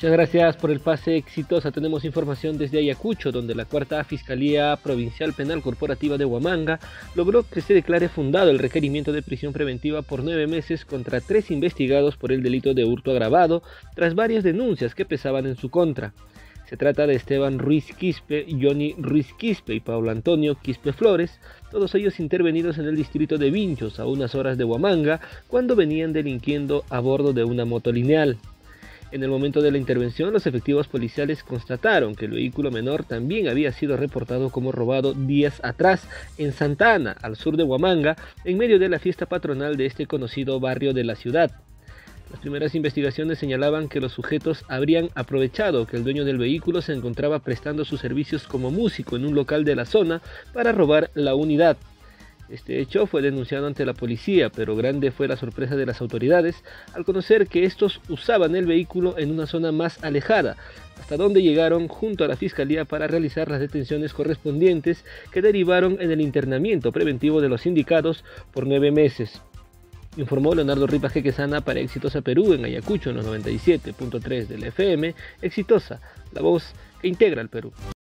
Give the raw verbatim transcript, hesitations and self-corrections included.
Muchas gracias por el pase exitosa. Tenemos información desde Ayacucho, donde la cuarta Fiscalía Provincial Penal Corporativa de Huamanga logró que se declare fundado el requerimiento de prisión preventiva por nueve meses contra tres investigados por el delito de hurto agravado, tras varias denuncias que pesaban en su contra. Se trata de Esteban Ruiz Quispe, Johnny Ruiz Quispe y Pablo Antonio Quispe Flores, todos ellos intervenidos en el distrito de Vinchos, a unas horas de Huamanga, cuando venían delinquiendo a bordo de una moto lineal. En el momento de la intervención, los efectivos policiales constataron que el vehículo menor también había sido reportado como robado días atrás en Santa Ana, al sur de Huamanga, en medio de la fiesta patronal de este conocido barrio de la ciudad. Las primeras investigaciones señalaban que los sujetos habrían aprovechado que el dueño del vehículo se encontraba prestando sus servicios como músico en un local de la zona para robar la unidad. Este hecho fue denunciado ante la policía, pero grande fue la sorpresa de las autoridades al conocer que estos usaban el vehículo en una zona más alejada, hasta donde llegaron junto a la fiscalía para realizar las detenciones correspondientes que derivaron en el internamiento preventivo de los indicados por nueve meses. Informó Leonardo Ripaje Quesana para Exitosa Perú en Ayacucho en los noventa y siete punto tres del F M. Exitosa, la voz que integra al Perú.